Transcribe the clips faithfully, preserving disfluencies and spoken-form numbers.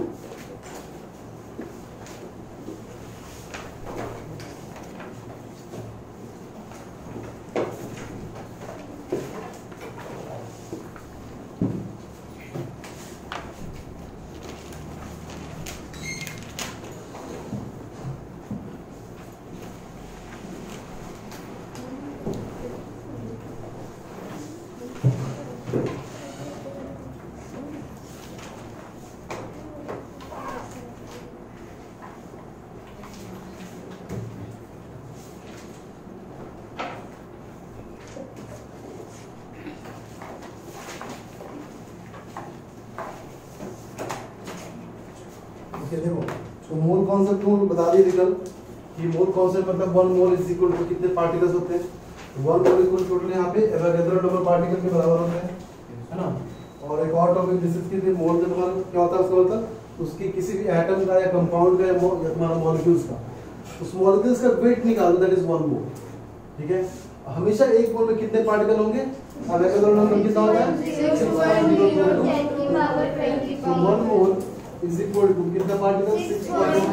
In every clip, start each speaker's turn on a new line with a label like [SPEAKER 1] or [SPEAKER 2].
[SPEAKER 1] देखो तो mole concept को बता दिए थे कल कि मोल कॉन्सेप्ट मतलब one mole is equal to कितने पार्टिकल्स होते हैं। वन मोल इक्वल टोटल यहाँ पे एवोगैड्रो नंबर पार्टिकल के बराबर होते हैं, है ना। और एक और टॉपिक दिस इज की मोल का मतलब क्या होता है, उसका मतलब उसकी किसी भी एटम का या कंपाउंड का या तुम्हारा मॉलिक्यूल्स का उस मॉलिक्यूल्स का वेट निकालो, दैट इज वन मोल। ठीक है, हमेशा एक मोल में कितने पार्टिकल होंगे, एवोगैड्रो नंबर कितना होता है, तो one mole is equal to कितना particle six point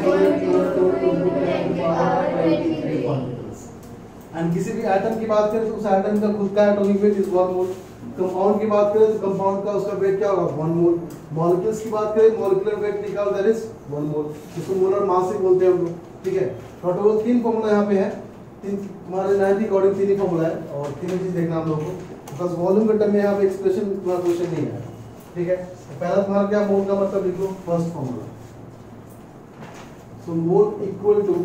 [SPEAKER 1] particles. And किसी भी एटम की बात करें तो उस एटम का खुद का atomic weight is one mole. Compound की बात करें तो कंपाउंड का उसका वेट क्या होगा, वन मोल। मॉलिक्यूल्स की बात करें, मॉलिक्यूलर वेट निकालो, दैट इज वन मोल, जिसको मोलर मास बोलते हैं हम लोग। ठीक है, टोटल तीन फार्मूला यहाँ पे है, तीन हमारे नाइन के अकॉर्डिंग तीन ही फार्मूला है और तीन चीज देखना हम लोगों को, बस वॉल्यूम के टर्म में यहाँ पे एक्सप्रेशन तुम्हारा क्वेश्चन नहीं है। ठीक है, पहला तुम्हारा क्या मोल का मतलब लिख लो, first formula. So mole equal to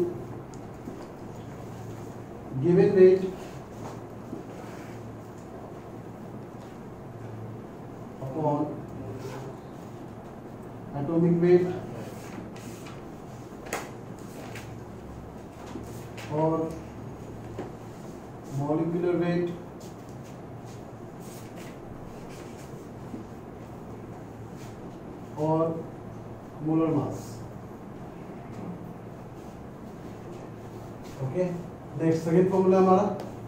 [SPEAKER 1] given weight upon atomic weight और मॉलिक्यूलर वेट और molar mass. Okay, next second formula हमारा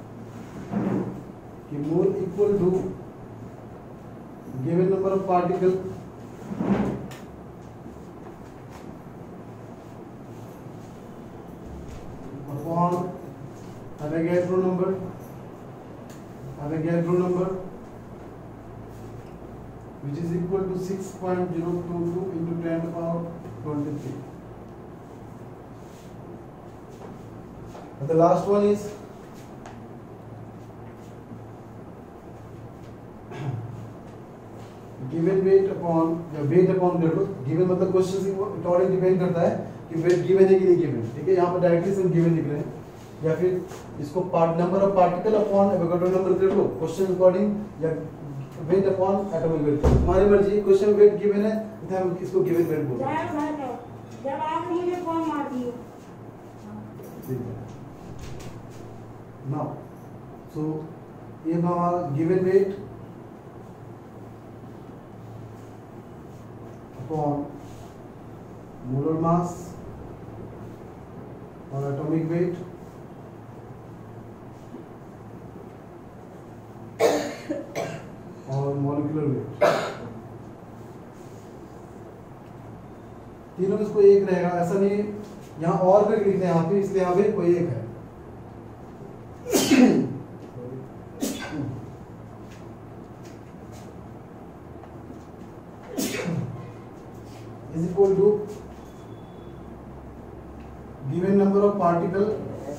[SPEAKER 1] कि mole equal to given number of particle upon Avogadro number, Avogadro number which is equal to six point zero two two into ten to the power twenty-three. And the last one is given weight upon या weight upon देखो given मतलब question से according depend करता है कि wait given है कि नहीं गिवन। ठीक है, यहाँ पर डायरेक्टली सिर्फ गिवन लिख रहे हैं, या फिर इसको part number of particle upon Avogadro number कर लो, क्वेश्चन अकॉर्डिंग या वेट अपॉन एटॉमिक वेट, तुम्हारी मर्जी। क्वेश्चन वेट गिवन है तो हम इसको गिवन वेट बोलते हैं।
[SPEAKER 2] जब आप मुझे कॉल मार दियो
[SPEAKER 1] नाउ, सो ये हमारा given weight upon molar mass और एटॉमिक वेट और मॉलिक्यूलर वेट, तीनों में इसको एक रहेगा, ऐसा नहीं यहाँ और भी लिखते हैं यहाँ पे, इसलिए यहाँ पे कोई एक है। Is equal to given number of particle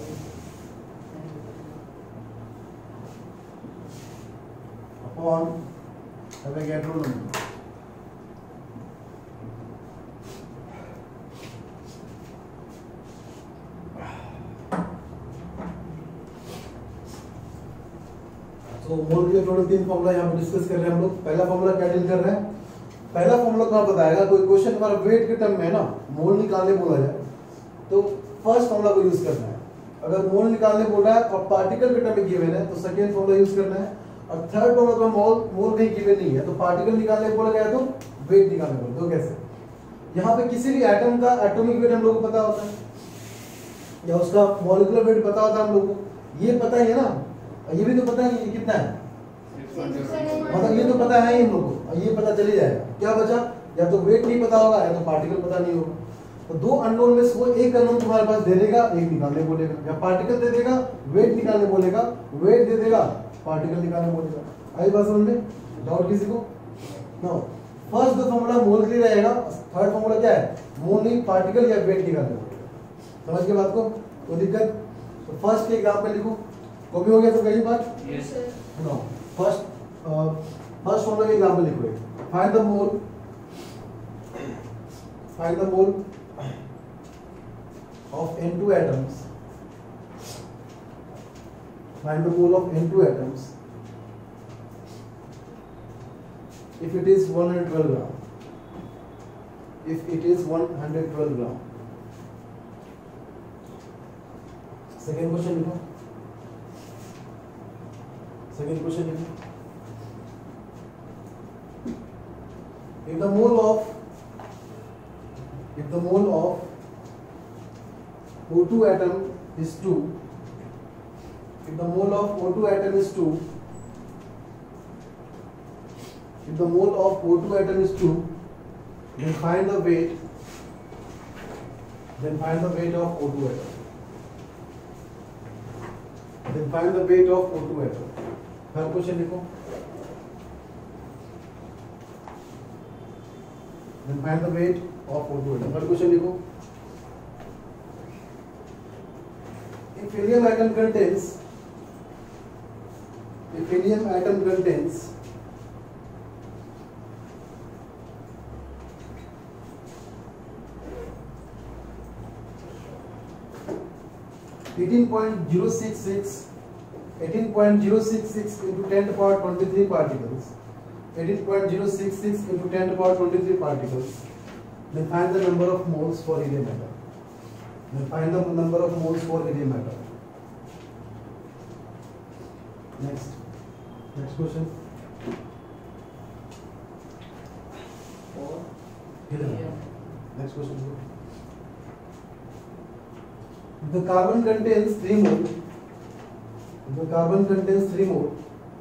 [SPEAKER 1] upon Avogadro number. तो मोल के टोटल तीन फॉर्मूला यहाँ पे डिस्कस कर रहे हैं हम लोग। पहला फॉर्मूला क्या डील कर रहे हैं, पहला फॉर्मूला कहाँ बताएगा, कोई क्वेश्चन हमारा वेट के टर्म में है ना, मोल निकालने बोला जाए तो फर्स्ट फॉर्मूला को यूज करना है। अगर मोल निकालने बोल रहा है और पार्टिकल के टर्म में गिवन है तो सेकेंड फॉर्मूला यूज करना है, और थर्ड फॉर्मूला तो मोल मोल कहीं गिवन नहीं है तो पार्टिकल निकालने बोला गया तो वेट निकालने बोला। तो कैसे, यहाँ पे किसी भी एटम का एटॉमिक वेट हम लोग को पता होता है या उसका मॉलिक्यूलर वेट पता होता है हम लोग को, ये पता ही है ना, ये भी तो पता है ये कितना है, मतलब ये तो पता है ही हम लोग को, ये पता चली जाएगा। क्या बचा, या तो वेट नहीं पता होगा या तो पार्टिकल पता नहीं होगा। तो दो अननोन में से वो एक अननोन तुम्हारे पास दे देगा, एक निकालने बोलेगा, या पार्टिकल दे देगा वेट निकालने बोलेगा, वेट दे देगा पार्टिकल निकालने बोलेगा। आई बात समझ में? डाउट किसी को? नो, फर्स्ट दो फॉर्मूला मोल के लिए रहेगा, थर्ड फॉर्मूला क्या है? मोल नहीं पार्टिकल या वेट निकालने बोलेगा। समझ गए बात को? कोई दिक्कत? तो फर्स्ट के एग्जांपल लिखो, कॉपी हो गया तो कहीं बात?
[SPEAKER 3] Yes
[SPEAKER 1] no, first first formula का एग्जांपल लिखो। Find the mole, find the mole of N two atoms, find the mole of N two atoms if it is one hundred twelve gram, if it is one hundred twelve gram. Second question लिखो, second question लिखो, if the mole of if the mole of O two atom is two, if the mole of O two atom is two, if the mole of O two atom is two, then find the weight, then find the weight of O two atom, then find the weight of O two atom. Third question लिखो, then find the weight of O two atom. Third question लिखो, if helium atom contains, if helium atom contains eighteen point zero six six eighteen point zero six six into ten to the power twenty-three particles, eighteen point zero six six into ten to the power twenty-three particles, then find the number of moles for helium atom. Then find the number of moles for helium atom. Next, next question.
[SPEAKER 3] four
[SPEAKER 1] Helium. Next question. If the carbon contains three mole, if the carbon contains three mole,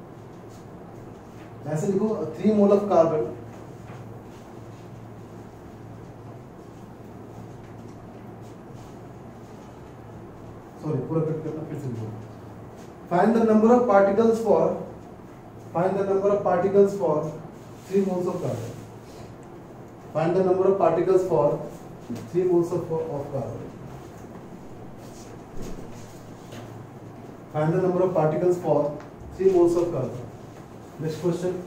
[SPEAKER 1] ऐसे लिखो three mole of carbon. Sorry, पूरा cut करना फिर से लिखो. Find the number of particles for, find the number of particles for three moles of carbon. Find the number of particles for three moles of, of carbon. Find the number of particles for three moles of carbon. Next question.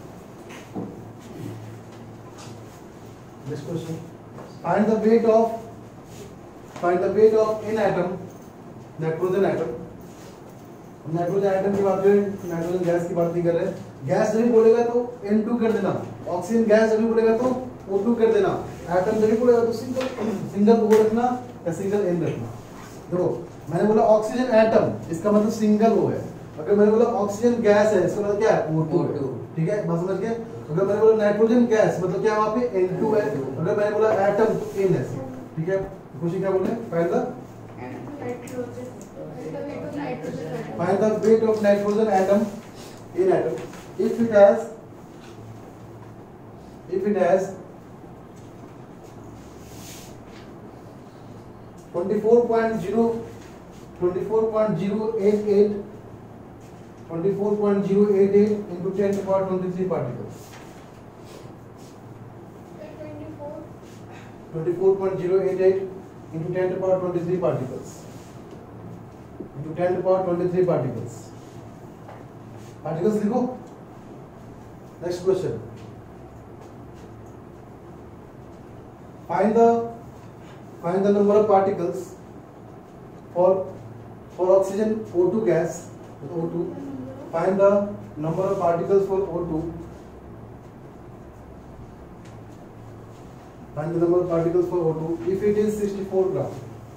[SPEAKER 1] Next question. Find the weight of, find the weight of in atom, nitrogen atom. Nitrogen atom की बात करें, nitrogen gas की बात नहीं कर रहे. Gas जब भी बोलेगा तो N टू कर देना, ऑक्सीजन गैस जब भी बोलेगा तो O टू कर देना, एटम जब भी बोलेगा तो सिंगल सिंगल O रखना या सिंगल N रखना. देखो मैंने बोला ऑक्सीजन एटम, इसका मतलब सिंगल O है. अगर मैंने बोला ऑक्सीजन गैस है, इसका मतलब क्या है? O two. ठीक है, बात समझ गए? अगर मैंने बोला नाइट्रोजन गैस मतलब क्या है वहां पे? N टू है. अगर मैंने बोला एटम तो N है. ठीक है, क्वेश्चन क्या बोले? Find the find the weight of nitrogen atom in atom if it has if it has twenty-four point zero twenty-four point zero eight eight twenty-four point zero eight eight into ten to the power twenty-three particles. twenty-four point zero eight eight into ten to the power twenty-three particles. Into ten to the power twenty-three particles. Particles लिखो. Next question. Find the find the number of particles for for oxygen O two gas with O two. Find the number of particles for O two. Find the number of particles for O two if it is sixty-four gram.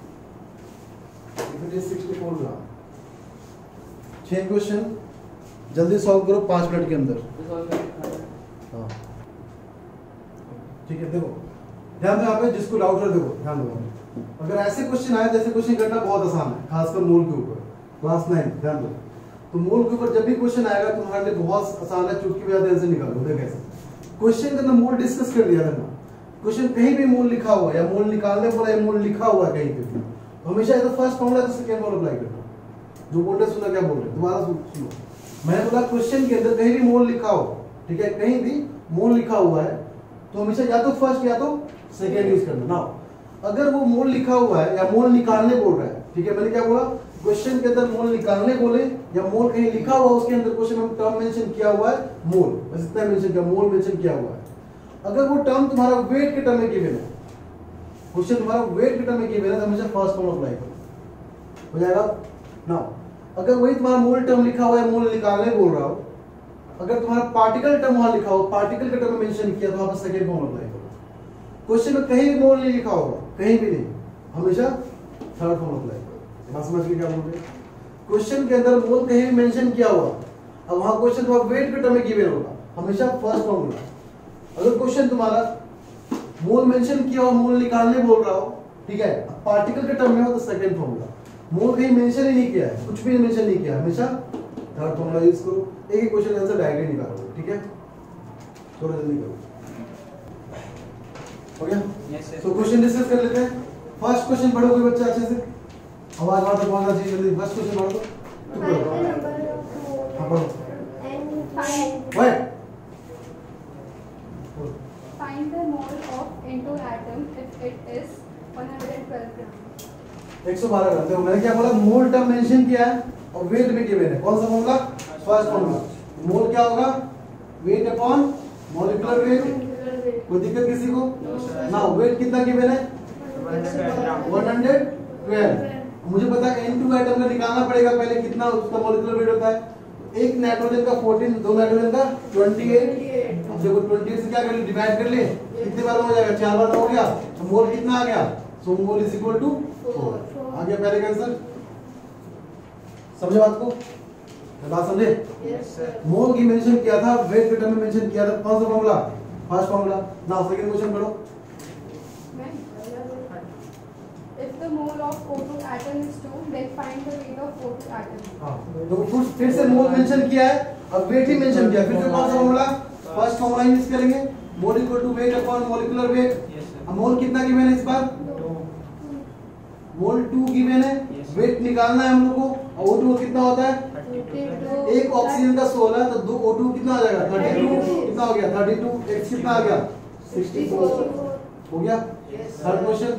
[SPEAKER 1] If it is sixty-four gram. छह question जल्दी solve करो पाँच minute के अंदर. हाँ ठीक है. देखो ध्यान दो यहाँ पे, जिसको डाउट है देखो ध्यान दो. अगर ऐसे क्वेश्चन आए, जैसे क्वेश्चन करना बहुत आसान है, खासकर मोल के ऊपर, क्लास नाइन. ध्यान दो, तो मोल के ऊपर जब भी क्वेश्चन आएगा तुम्हारे लिए बहुत आसान है, चुटकी बजाते आंसर निकालो. देखो कैसे क्वेश्चन के अंदर मोल डिस्कस कर दिया था. क्वेश्चन कहीं भी मोल लिखा हुआ है या मोल निकालने बोला या मोल लिखा हुआ है कहीं पे भी, हमेशा इधर फर्स्ट फॉर्मूला तो सेकंड मोल अप्लाई करना। जो बोल रहे सुना क्या बोल रहे दोबारा सुनो। मैंने बोला क्वेश्चन के अंदर कहीं भी मोल लिखा हो, ठीक है, कहीं भी मोल लिखा हुआ है तो हमेशा या तो फर्स्ट या तो सेकंड यूज करना। नाउ अगर वो मोल लिखा हुआ है या मोल निकालने बोल रहा है, ठीक है, मैंने क्या बोला क्वेश्चन के अंदर मोल निकालने बोले या मोल कहीं लिखा हुआ उसके अंदर क्वेश्चन में टर्म मेंशन किया हुआ है मोल, बस इतना मेंशन किया, मोल मेंशन किया हुआ है। अगर वो टर्म तुम्हारा वेट के टर्म में गिवन है, क्वेश्चन तुम्हारा वेट के टर्म में गिवन है तो हमेशा फर्स्ट फॉर्म अप्लाई करो, हो जाएगा। नाउ अगर वही तुम्हारा मोल टर्म लिखा हुआ है, मोल निकालने बोल रहा हो, अगर तुम्हारा पार्टिकल टर्म वहां लिखा हो, पार्टिकल का टर्म मेंशन किया तो वहां पर सेकंड फॉर्म अप्लाई करो। क्वेश्चन में कहीं भी मोल नहीं लिखा होगा, कहीं भी नहीं, हमेशा थर्ड फॉर्म अप्लाई करो। बात समझ गए क्या बोल रहे हैं? क्वेश्चन के अंदर मोल कहीं भी मेंशन किया हुआ, अब वहां क्वेश्चन तुम्हारा वेट के टर्म में गिवन होगा, हमेशा फर्स्ट फॉर्मूला। अगर क्वेश्चन तुम्हारा मोल मेंशन किया हो, मोल निकालने बोल रहा हो, ठीक है, पार्टिकल के टर्म में हो तो सेकंड फॉर्मूला। मोल कहीं मेंशन ही नहीं किया है, कुछ भी मेंशन नहीं किया, हमेशा थर्ड फॉर्मूला यूज करो। एक ही क्वेश्चन आंसर डायरेक्टली निकालो, ठीक है, थोड़ा जल्दी करो। हो गया?
[SPEAKER 3] Yes sir.
[SPEAKER 1] तो क्वेश्चन डिस्कस कर लेते हैं। फर्स्ट क्वेश्चन पढ़ो कोई बच्चा अच्छे से, आवाज वहां तक पहुंचना चाहिए जल्दी। फर्स्ट क्वेश्चन पढ़ो तो तुम
[SPEAKER 2] Find the
[SPEAKER 1] पढ़ो।
[SPEAKER 2] number of moles
[SPEAKER 1] हाँ पढ़ो।
[SPEAKER 2] and find
[SPEAKER 1] ओए
[SPEAKER 4] Find the mole of N two atom if it is one hundred twelve gram.
[SPEAKER 1] एक सौ बारह ग्राम। देखो मैंने क्या बोला, मोल टर्म मेंशन किया है और वेट भी गिवन है। कौन सा फॉर्मूला? First formula. मोल क्या होगा? Weight upon molecular weight. कोई दिक्कत किसी को? ना, वेट कितना गिवन है? एक सौ बारह। मुझे पता है एन टू एटम का निकालना पड़ेगा पहले, कितना उसका मॉलिक्यूलर वेट होता है। एक नाइट्रोजन का चौदह, दो नाइट्रोजन का अट्ठाईस। अब देखो अट्ठाईस से क्या कर ले, डिवाइड कर ले, कितने बार हो जाएगा? चार बार हो गया। तो मोल कितना आ गया? So mole is equal to four. आ गया पहले का आंसर। समझे बात को? बात समझे?
[SPEAKER 2] yes sir.
[SPEAKER 1] मोल की मेंशन किया था, वेट के टर्म में मेंशन किया था। कौन सा फॉर्मूला? First formula. Now second question पढ़ो।
[SPEAKER 4] If the mole of O two atom is two, then find the weight of O two atom.
[SPEAKER 1] हां, तो फिर फिर से मोल मेंशन किया है, अब वेट ही मेंशन किया, फिर से कौन सा फॉर्मूला? फर्स्ट फॉर्मूला यूज करेंगे। Mole equal to weight upon molecular weight. अब मोल कितना गिवन है इस बार? मोल टू गिवन है, वेट निकालना है हम लोग को। और O टू कितना होता है? एक ऑक्सीजन का सोलह, तो दो O टू कितना आ जाएगा? बत्तीस। कितना हो गया? बत्तीस। एक्स कितना आ गया? चौंसठ। हो गया? थर्ड क्वेश्चन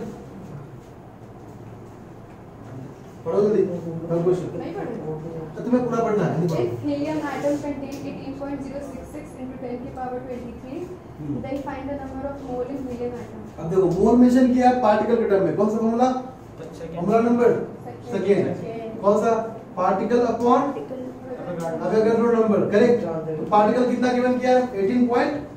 [SPEAKER 1] पढ़ो जल्दी। थर्ड क्वेश्चन
[SPEAKER 4] नहीं पढ़े?
[SPEAKER 1] तुम्हें पूरा पढ़ना है, नहीं पढ़ो।
[SPEAKER 4] If helium atom contains eighteen point zero six six into ten to the power twenty-three,
[SPEAKER 1] Hmm.
[SPEAKER 4] then find the number of mole in helium atom.
[SPEAKER 1] अब देखो मोल मेंशन किया है पार्टिकल के टर्म में। कौन सा फॉर्मूला? Formula number second. कौन सा? Particle upon Avogadro number. Correct. तो पार्टिकल कितना गिवन किया है? अठारह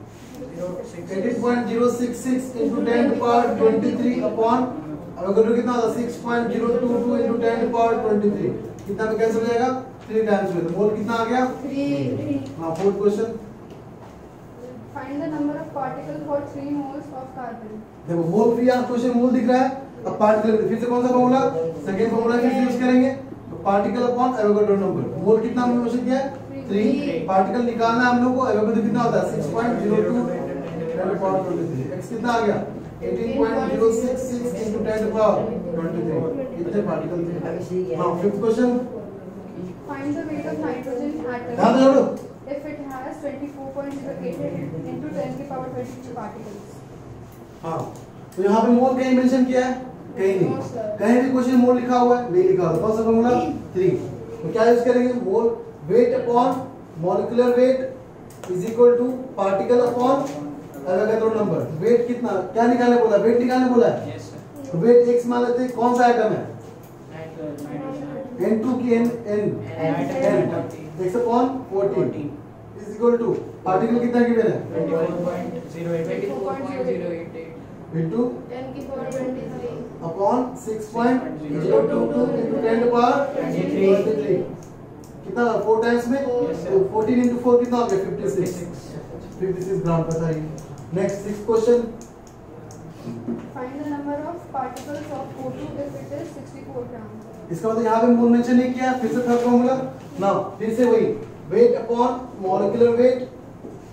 [SPEAKER 1] point zero six six into ten to the power twenty-three upon Avogadro कितना होता है? Six point zero two two into ten to the power twenty-three। कितना में कैंसिल हो जाएगा? थ्री टाइम्स में। तो मोल कितना आ गया?
[SPEAKER 2] three.
[SPEAKER 1] हां, fourth question.
[SPEAKER 4] Find the number of particles for three moles of carbon.
[SPEAKER 1] देखो मोल फ्री यहाँ क्वेश्चन मोल दिख रहा है। अब पार्टिकल फिर से कौन सा फॉर्मूला? सेकंड फॉर्मूला फिर से यूज करेंगे। तो particle upon Avogadro number. Mole कितना हमने मेंशन किया है? थ्री। पार्टिकल निकालना है हम लोग को। एवोगाड्रो कितना होता है? Six point zero two ten to power twenty-three। X कितना आ गया? अठारह point zero six six into ten to the power twenty-three। इतने पार्टिकल थे। Now fifth question.
[SPEAKER 4] Find the weight of nitrogen
[SPEAKER 1] ध्यान
[SPEAKER 4] atom
[SPEAKER 1] दो
[SPEAKER 4] if it has twenty-four point zero eight into ten to the power twenty-two particles.
[SPEAKER 1] हाँ, तो यहाँ पे मोल कहीं mention किया है? कहीं नहीं। कहीं भी क्वेश्चन मोल लिखा हुआ है? नहीं लिखा हुआ। कौन सा फॉर्मूला? थ्री। तो क्या यूज करेंगे? Mole weight upon molecular weight is equal to particle upon Avogadro number. Weight कितना क्या निकालने बोला? वेट निकालने बोला है।
[SPEAKER 3] Yes sir.
[SPEAKER 1] तो वेट x मान लेते हैं। कौन सा आइटम है? एन टू की n n n x upon fourteen is equal to particle कितना गिवन है?
[SPEAKER 3] twenty-four point zero eight eight
[SPEAKER 1] into
[SPEAKER 2] ten की power twenty-three.
[SPEAKER 1] Upon six point zero two two into ten to the power twenty-three। कितना? Four times में।
[SPEAKER 3] Yes, sir.
[SPEAKER 1] तो fourteen into four कितना हो गया? छप्पन। छप्पन ग्राम का था ये। Next six question.
[SPEAKER 4] Find the number of particles of O two if it is sixty-four grams.
[SPEAKER 1] इसका मतलब यहाँ पे मोल मेंशन नहीं किया। फिर से थर्ड फॉर्मूला। नाउ फिर से वही weight upon molecular weight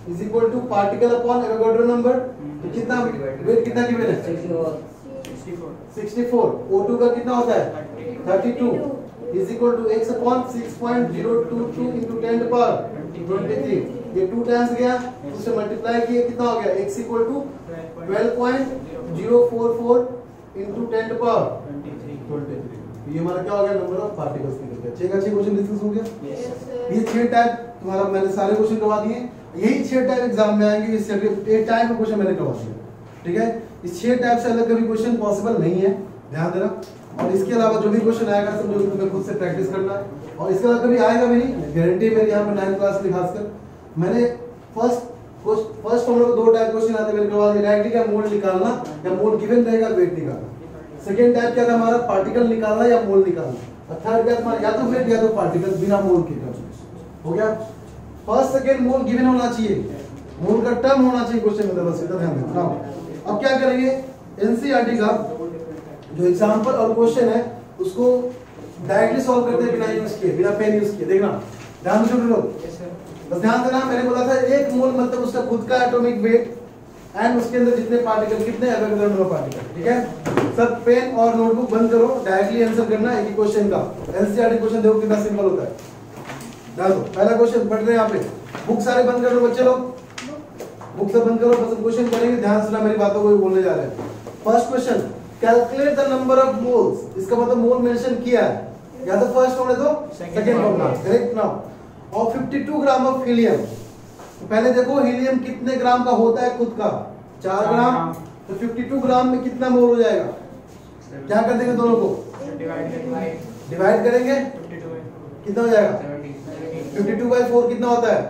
[SPEAKER 1] is equal to particle upon Avogadro number. तो कितना वेट कितना गिवन है सिक्सटी फोर। O टू का कितना होता है thirty two is equal to x upon six point zero two two into ten to power twenty three. ये two times गया उससे मल्टीप्लाई किया कितना हो गया x equal to twelve point zero four four into ten to power twenty three. ये हमारा क्या हो गया नंबर ऑफ पार्टिकल्स निकल गया। ठीक है, अच्छे क्वेश्चन डिस्कस हो गया। ये छह टाइप तुम्हारा मैंने सारे क्वेश्चन करवा दिए। यही छह टाइप एग्जाम में आएंगे। इससे एक टाइप का क्वेश्चन मैंने करवा दिया। ठीक है, इस छह टाइप से अलग कभी क्वेश्चन पॉसिबल नहीं है, ध्यान देना। और इसके अलावा जो भी क्वेश्चन आएगा समझो कि तुम्हें खुद से प्रैक्टिस करना है। और इसके अलावा कभी आएगा भी नहीं, गारंटी मेरी यहाँ पे नाइन्थ क्लास में खासकर मैंने फर्स्ट फर्स्ट हम लोग दो टाइप क्वेश्चन आते मैंने करवा दिया। डायरेक्टली क्या मोल निकालना या मोल गिवन रहेगा वेट निकालना। सेकंड टाइप क्या था हमारा पार्टिकल निकालना या मोल निकालना। और थर्ड क्या हमारा या तो वेट या तो पार्टिकल बिना मोल के हो गया। फर्स्ट सेकंड मोल गिवन होना चाहिए, मोल का टर्म होना चाहिए क्वेश्चन में, बस इतना ध्यान देना। अब क्या करेंगे एनसीईआरटी का जो एग्जांपल और क्वेश्चन है उसको डायरेक्टली सॉल्व करते हैं बिना यूज किए, बिना पेन यूज किए। देखना ध्यान से लोग, बस ध्यान देना। मैंने बोला था एक मोल मतलब उसका खुद का एटॉमिक वेट एंड उसके अंदर जितने पार्टिकल कितने एवोगाड्रो नंबर पार्टिकल। ठीक है, सब पेन और नोटबुक बंद करो, डायरेक्टली आंसर करना है एक क्वेश्चन का। एनसीईआरटी क्वेश्चन देखो कितना सिंपल होता है। देखो पहला क्वेश्चन पढ़ रहे हैं यहाँ पे, बुक सारे बंद कर दो बच्चे लोग, बुक से बंद करो, बस क्वेश्चन करेंगे, ध्यान सुना मेरी बातों को भी बोलने जा रहे हैं। First question, calculate the number of moles. इसका मतलब मोल मेंशन किया है, या तो फर्स्ट होने दो सेकंड होगा, करेक्ट नाउ। और fifty two gram of helium. तो पहले देखो हीलियम कितने ग्राम का होता है खुद का, चार ग्राम। तो फिफ्टी टू ग्राम में कितना मोल हो जाएगा, क्या कर देंगे दोनों को डिवाइड करेंगे, कितना हो जाएगा फिफ्टी टू बाई फोर कितना होता है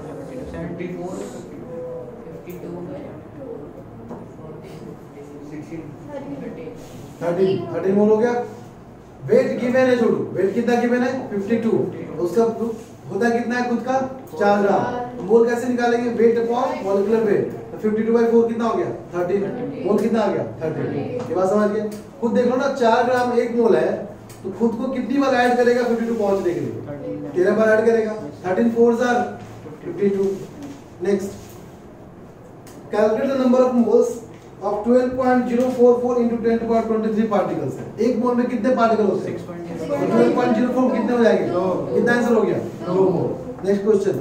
[SPEAKER 1] थर्टीन थर्टीन मोल हो गया। वेट गिवन है छोड़ो, वेट कितना गिवन है फिफ्टी टू, उसका होता है कितना है खुद का चार ग्राम। मोल कैसे निकालेंगे, वेट अपॉन मॉलिक्यूलर वेट। तो फिफ्टी टू बाई फोर कितना हो गया थर्टीन, मोल कितना आ गया थर्टीन। ये बात समझ गए, खुद देख लो ना, चार ग्राम एक मोल है तो खुद को कितनी बार ऐड करेगा फिफ्टी टू पहुंचने के लिए, तेरह बार ऐड करेगा। थर्टीन फोर जार fifty two. Next, calculate the number of moles of twelve point zero four four into ten to the power twenty three particles है। एक मोल में कितने पार्टिकल होते हैं ट्वेल्व पॉइंट ज़ीरो फोर, कितने हो जाएंगे कितना आंसर हो गया दो mole. Next question,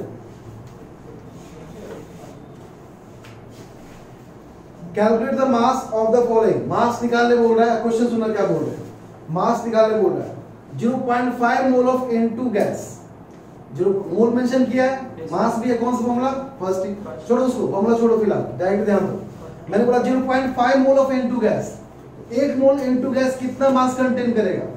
[SPEAKER 1] calculate the mass of the following. Mass निकालने बोल रहा है, क्वेश्चन सुना क्या बोल रहे हैं, मास निकालने बोल रहा है। Zero point five mole of N two gas, जो मोल मेंशन किया है, मास भी है, कौन सा फॉर्मूला फर्स्ट ही, छोड़ो उसको फॉर्मूला छोड़ो फिलहाल, डायरेक्ट ध्यान दो। मैंने बोला zero point five mole of N two gas, एक मोल एन टू गैस कितना मास कंटेन करेगा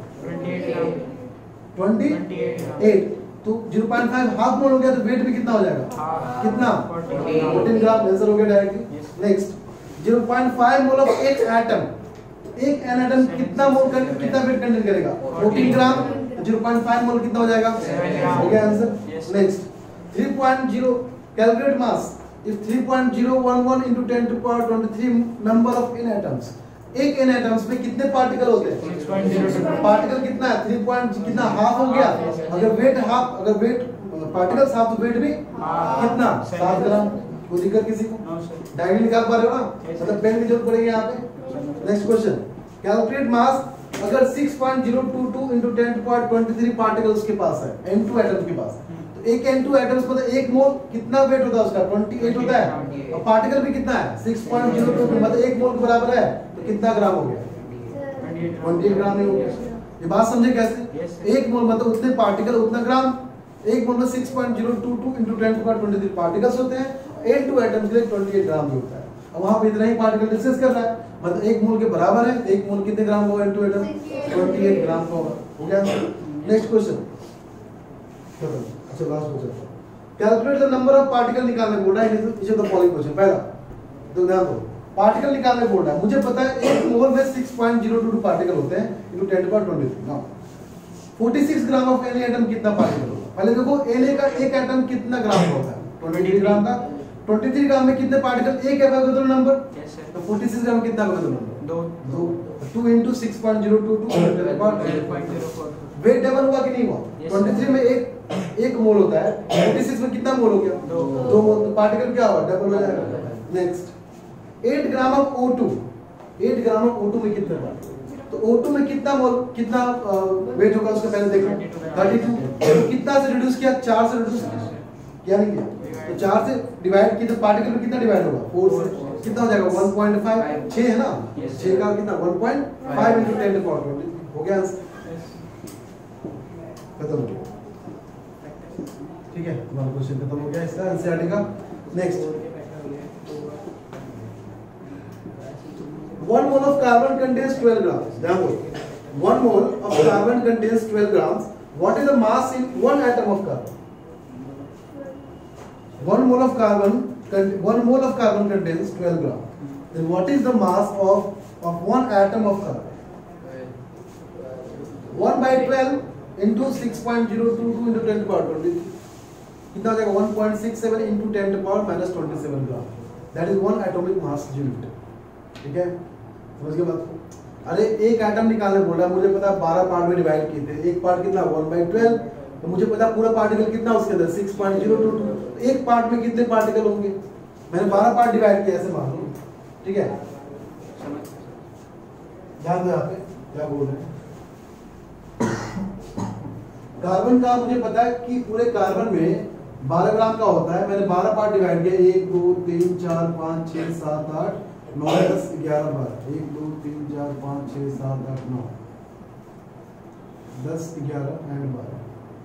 [SPEAKER 1] ट्वेंटी एट। तो zero point five half mole हो गया तो वेट भी कितना हो जाएगा कितना फोर्टीन ग्राम, आंसर हो गया directly. Next, zero point five mole of एक एटम, एक एन एटम कितना मोल कर, कितना वेट कंटेन करेगा fourteen gram. Zero point five mole कितना हो जाएगा हो गया answer. Next, three point zero, calculate mass if three point zero one one into ten to the power twenty three number of n atoms। एक n atoms में कितने particle होते हैं, पार्टिकल कितना है थ्री पॉइंट कितना हाफ हो गया। अगर वेट हाफ, अगर वेट पार्टिकल्स हाफ तो वेट भी कितना सात ग्राम। कोई दिक्कत किसी को, डायरेक्ट निकाल पा रहे हो ना, मतलब पेन की जरूरत पड़ेगी यहाँ पे। नेक्स्ट क्वेश्चन, कैलकुलेट मास अगर six point zero two two into ten to the power twenty three particles के पास है, एन टू एटम के पास है, एक एन टू एटम्स मतलब एक मोल कितना वेट होता है उसका अट्ठाईस होता है, और पार्टिकल भी कितना है सिक्स पॉइंट ज़ीरो टू मतलब एक मोल के बराबर है, तो कितना ग्राम हो गया अट्ठाईस ग्राम नहीं हो गया। ये बात समझे कैसे, एक मोल मतलब उतने पार्टिकल उतना ग्राम, एक मोल में six point zero two two into ten to the power twenty three particles होते हैं, एन टू एटम्स के लिए अट्ठाईस ग्राम होता है। अब वहां पे इतना ही पार्टिकल डिस्कस कर रहा है, मतलब एक मोल के बराबर है, एक मोल कितने ग्राम होगा एन टू एटम अट्ठाईस ग्राम का होगा, हो गया। नेक्स्ट क्वेश्चन, अच्छा last question, calculate the number of particle निकालने बोल रहा है। इसे तो फॉलोइंग क्वेश्चन, पहला तो ध्यान दो, पार्टिकल निकालने बोल रहा है, मुझे पता है एक मोल में six point zero two two particle होते हैं into ten to the power twenty three. Now forty six gram of any atom कितना पार्टिकल होगा, पहले देखो एन का एक एटम कितना ग्राम का होता है ट्वेंटी ग्राम का, ट्वेंटी थ्री ग्राम में कितने पार्टिकल, एक एवोगाड्रो नंबर, तो फोर्टी सिक्स ग्राम कितना एवोगाड्रो नंबर दो, दो two into six point zero two two weight double हुआ कि नहीं हुआ, ट्वेंटी थ्री में एक एक मोल होता है, छियालीस में कितना मोल हो गया?
[SPEAKER 3] दो।
[SPEAKER 1] दो मोल। तो पार्टिकल क्या होगा? डबल हो जाएगा। नेक्स्ट आठ ग्राम ऑफ O टू, आठ ग्राम ऑफ O टू में कितना पार्टिकल? तो O टू में कितना मोल, कितना वेट होगा उसका पहले देखो, बत्तीस। तो कितना से रिड्यूस किया? चार से रिड्यूस किया नहीं किया? तो चार से डिवाइड किया तो पार्टिकल में कितना डिवाइड होगा? चार से कितना हो जाएगा? एक पॉइंट पाँच, छह है ना, छह का कितना? एक पॉइंट पाँच into ten to the power twenty हो गया आंसर, खत्म हो गया। ठीक है, हमारा क्वेश्चन खत्म हो गया इसका एनसीईआरटी का। Next, one mole of carbon contains twelve grams. ध्यान दो, one mole of carbon contains twelve grams. What is the mass in one atom of carbon? One mole of carbon, one mole of carbon contains twelve grams. Then what is the mass of of one atom of carbon? one by twelve into six point zero two two into ten to the power twenty. कितना हो जाएगा? one point six seven into ten to the power minus twenty-seven gram. That is one atomic mass unit. ठीक है, समझ गए बात को? अरे एक एटम निकालने बोल रहा है, मुझे पता है बारह पार्ट में डिवाइड किए थे, एक पार्ट कितना? One by twelve. तो मुझे पता पूरा पार्टिकल कितना उसके अंदर? Six point zero two two. एक पार्ट में कितने पार्टिकल होंगे? मैंने बारह पार्ट डिवाइड किया, ऐसे मान लो। ठीक है, ध्यान दो यहाँ पे क्या बोल रहे हैं। कार्बन का मुझे पता है कि पूरे कार्बन में बारह ग्राम का होता है, मैंने बारह पार्ट डिवाइड किया, एक दो तीन चार पाँच छः सात आठ नौ दस ग्यारह बारह, एक दो तीन चार पाँच छः सात आठ नौ दस ग्यारह एंड बारह।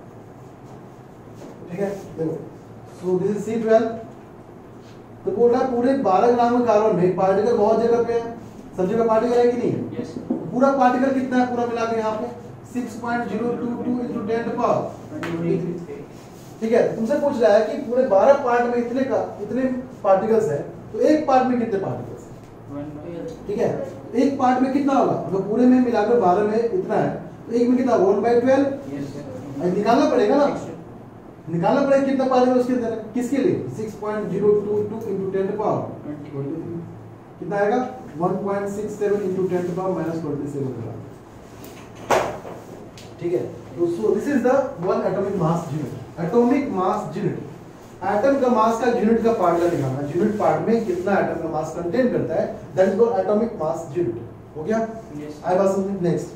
[SPEAKER 1] ठीक है, देखो, so this is C twelve. तो बोल रहा है पूरे बारह ग्राम में कार्बन में पार्टिकल बहुत जगह पे है, सब जगह पार्टिकल है कि नहीं है?
[SPEAKER 3] Yes.
[SPEAKER 1] पूरा पार्टिकल कितना है पूरा मिला के यहाँ पे? Six point zero two two into ten to the power। ठीक है, तुमसे पूछ रहा है कि पूरे बारह पार्ट में इतने का इतने पार्टिकल्स है, तो एक पार्ट में कितने पार्टिकल्स है? ठीक है, एक पार्ट में कितना होगा? अगर पूरे में मिलाकर बारह में इतना है, तो एक में कितना? One by twelve. निकालना पड़ेगा ना, निकालना पड़ेगा कितना पार्टिकल उसके अंदर है। किसके लिए? Six point zero two two into ten to the power कितना आएगा? One point six seven into ten to the power minus twenty-seven gram. ठीक है, तो so this is the one atomic mass unit. Atomic mass unit, atom का mass का unit का part का निकालना, यूनिट पार्ट में कितना एटम का मास कंटेन करता है, that is called atomic mass unit. हो गया?
[SPEAKER 3] Yes.
[SPEAKER 1] आई बात समझ। Next,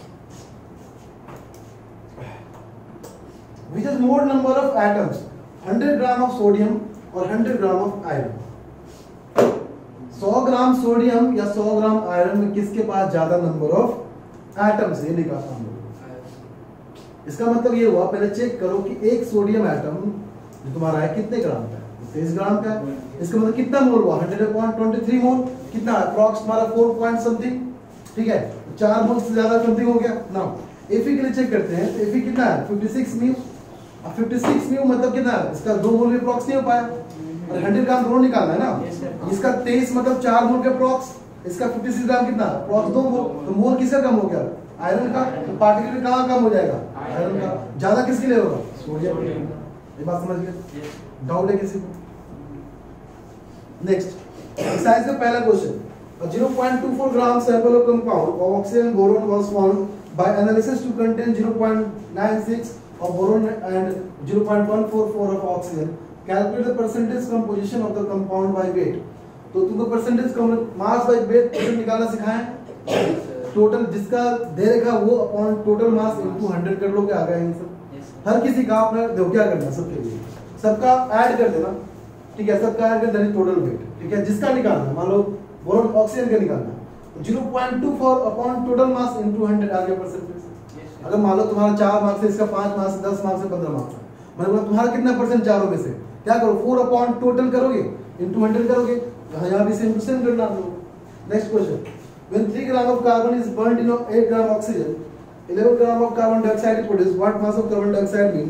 [SPEAKER 1] which is more number of atoms, hundred gram of sodium और हंड्रेड ग्राम ऑफ आयरन। सौ ग्राम सोडियम या सौ ग्राम आयरन में किसके पास ज्यादा नंबर ऑफ एटम्स है? निकालना हम लोग। इसका मतलब ये हुआ, पहले चेक करो कि एक सोडियम एटम जो तुम्हारा है कितने ग्राम का है? तेईस ग्राम का है। इसका मतलब कितना मोल हुआ? Hundred point twenty three mole. कितना? अप्रॉक्स तुम्हारा फोर पॉइंट समथिंग। ठीक है, चार मोल से ज्यादा समथिंग हो गया। नाउ एफी के लिए चेक करते हैं, तो एफी कितना है? फिफ्टी सिक्स म्यू। अब फिफ्टी सिक्स म्यू मतलब कितना है? इसका दो मोल भी अप्रॉक्स नहीं हो पाया, और हंड्रेड ग्राम दोनों निकालना है ना। इसका तेईस मतलब चार मोल के अप्रॉक्स, इसका फिफ्टी सिक्स ग्राम कितना? अप्रॉक्स दो मोल। तो मोल किसका कम हो गया? आयरन का। तो पार्टिकल कहाँ कम हो जाएगा? आयरन का। ज्यादा किसके लिए होगा? सोडियम। ये बात समझ गए? डाउट है किसी को? नेक्स्ट, एक्सरसाइज का पहला question, a zero point two four gram sample of compound of oxygen and boron was found by analysis to contain zero point nine six of boron and zero point one four four of oxygen. Calculate the percentage composition of the compound by weight. तो तुमको percentage mass by weight निकालना सिखाएं। Total जिसका दे रखा वो upon total mass into hundred कर लोगे, आ गया ये सब। हर किसी का अपना देखो क्या करना है, सबके लिए सबका ऐड कर देना। ठीक है, सबका ऐड कर देना टोटल वेट। ठीक है, जिसका निकालना, मान लो बोरोन ऑक्सीजन का निकालना, zero point two four upon total mass into hundred आ गया परसेंटेज। अगर मान लो तुम्हारा चार मार्क्स है, इसका पांच मार्क्स, दस मार्क्स है, पंद्रह मार्क्स है, मतलब तुम्हारा कितना परसेंट चारों में से? क्या करो, फोर अपॉन टोटल करोगे इनटू हंड्रेड करोगे। यहाँ भी सेम टू सेम करना आप लोग। Next question, when three gram of carbon is burnt in eight gram oxygen, eleven gram of carbon dioxide is produced. What mass of carbon dioxide will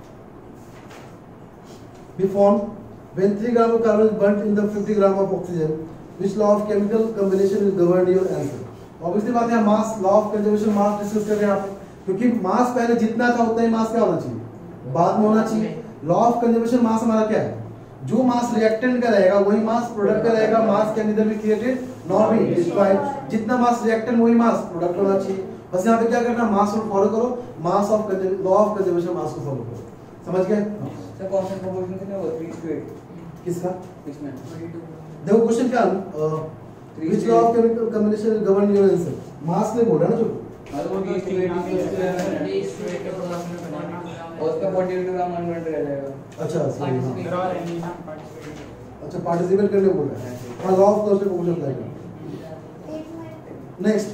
[SPEAKER 1] be formed when three gram of carbon is burnt in the fifty gram of oxygen? Which law of chemical combination will govern your answer? Obviously बात है, mass law of conservation mass discuss कर रहे हैं आप, क्योंकि मास पहले जितना था उतना ही मास क्या होना चाहिए, बाद में होना चाहिए। लॉ ऑफ कंजर्वेशन मास हमारा क्या है? जो मास रिएक्टेंट का रहेगा वही मास प्रोडक्ट का रहेगा। Mass can neither be created not be destroyed. जितना मास रिएक्टेंट वही मास प्रोडक्ट होना चाहिए। बस यहाँ पे क्या करना, मास को फॉलो करो, mass of law of conservation mass को फॉलो करो। समझ गए?
[SPEAKER 3] सर कौन सा प्रोपोर्शन कितना होगा थ्री टू एट
[SPEAKER 1] किसका?
[SPEAKER 3] इसमें
[SPEAKER 1] देखो क्वेश्चन क्या which law of chemical combination will govern your answer? Mass में बोल रहा है ना जो
[SPEAKER 3] और वो थ्री टू एट और उसका forty two gram one twenty रह जाएगा।
[SPEAKER 1] अच्छा सही हाँ अच्छा पार्टिसिपेट करने बोल रहा है हाँ लॉ ऑफ कॉस्ट को पूछता है next